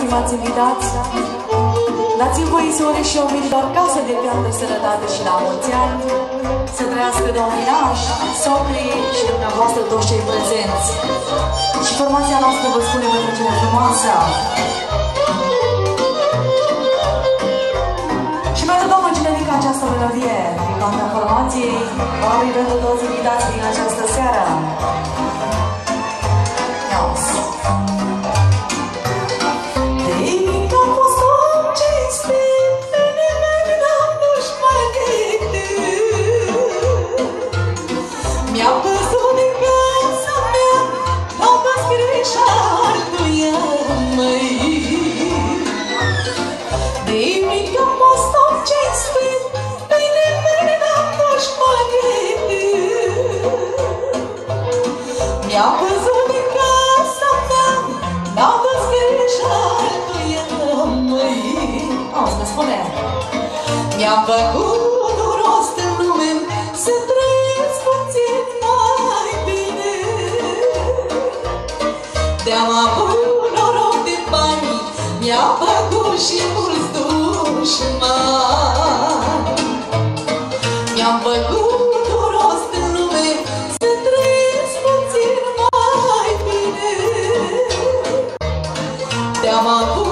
stimați invitați, dați-mi voie să urez și eu mililor casă de piatră, sănătate și la mulți ani, să trăiască domnii nași, socrii și dumneavoastră toți cei prezenți. Și formația noastră vă spune petrecere frumoasă. Și pentru domnul generic această melodie, din partea formației, oameni pentru toți invitați din această seară. Mi-a văzut din casa mea, n-a văzut altuia, măi. Auzi, mă spune. Mi-am făcut rost în lume să trăiesc puțin mai bine. De-am avut noroc de bani, mi-a făcut și mulți dușmani. Mi-am făcut am avut